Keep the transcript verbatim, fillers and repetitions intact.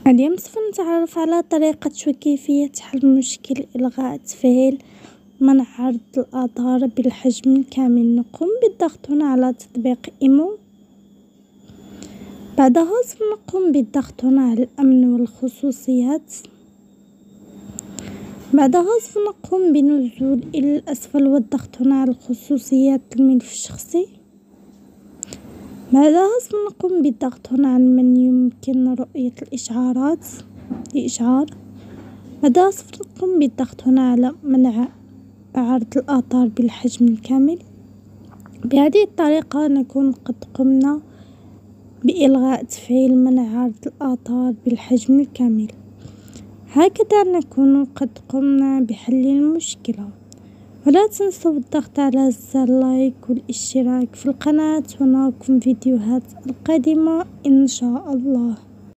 اليوم سوف نتعرف على طريقة وكيفية حل مشكل إلغاء تفعيل منع عرض الآثار بالحجم الكامل. نقوم بالضغط هنا على تطبيق إيمو، بعدها سوف نقوم بالضغط هنا على الأمن والخصوصيات، بعدها سوف نقوم بالنزول إلى الأسفل والضغط هنا على الخصوصيات الملف الشخصي، بعدها سوف نقوم بالضغط هنا على من يمكن رؤية الإشعارات لإشعار، بعدها سوف نقوم بالضغط هنا على منع عرض الآثار بالحجم الكامل. بهذه الطريقة نكون قد قمنا بإلغاء تفعيل منع عرض الآثار بالحجم الكامل. هكذا نكون قد قمنا بحل المشكلة، ولا تنسوا الضغط على زر لايك والاشتراك في القناة، ونراكم فيديوهات القادمة إن شاء الله.